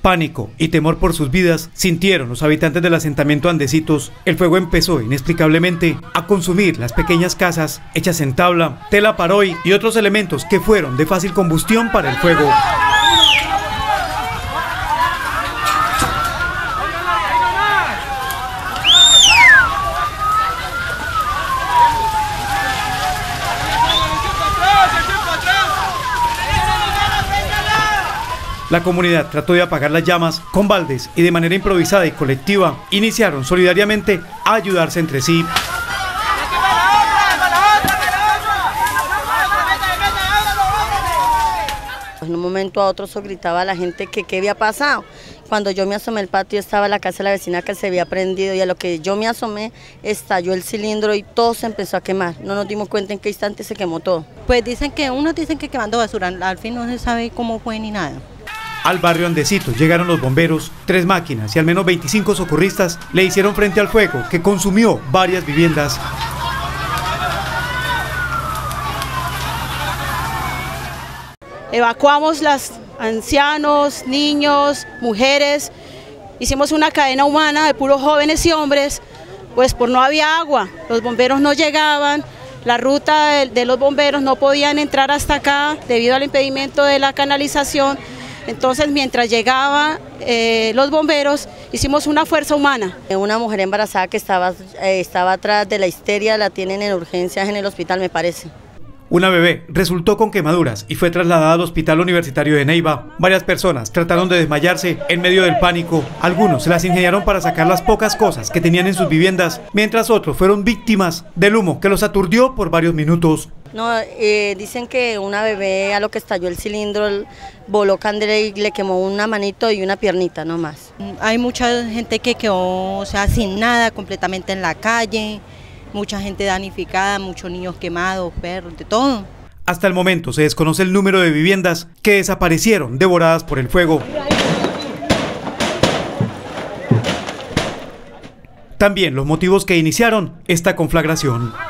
Pánico y temor por sus vidas sintieron los habitantes del asentamiento Andesitos. El fuego empezó inexplicablemente a consumir las pequeñas casas hechas en tabla, tela paroy y otros elementos que fueron de fácil combustión para el fuego. La comunidad trató de apagar las llamas con baldes y de manera improvisada y colectiva iniciaron solidariamente a ayudarse entre sí. En un momento a otro gritaba a la gente que qué había pasado. Cuando yo me asomé al patio estaba la casa de la vecina que se había prendido y a lo que yo me asomé estalló el cilindro y todo se empezó a quemar. No nos dimos cuenta en qué instante se quemó todo. Pues unos dicen que quemando basura, al fin no se sabe cómo fue ni nada. Al barrio Andesitos llegaron los bomberos, 3 máquinas y al menos 25 socorristas le hicieron frente al fuego que consumió varias viviendas. Evacuamos los ancianos, niños, mujeres, hicimos una cadena humana de puros jóvenes y hombres, pues por no había agua, los bomberos no llegaban, la ruta de los bomberos no podían entrar hasta acá debido al impedimento de la canalización. Entonces, mientras llegaban los bomberos, hicimos una fuerza humana. Una mujer embarazada que estaba atrás de la histeria la tienen en urgencias en el hospital, me parece. Una bebé resultó con quemaduras y fue trasladada al Hospital Universitario de Neiva. Varias personas trataron de desmayarse en medio del pánico. Algunos se las ingeniaron para sacar las pocas cosas que tenían en sus viviendas, mientras otros fueron víctimas del humo que los aturdió por varios minutos. No, dicen que una bebé a lo que estalló el cilindro voló candela y le quemó una manito y una piernita nomás. Hay mucha gente que quedó, sin nada, completamente en la calle, mucha gente danificada, muchos niños quemados, perros, de todo. Hasta el momento se desconoce el número de viviendas que desaparecieron devoradas por el fuego. También los motivos que iniciaron esta conflagración.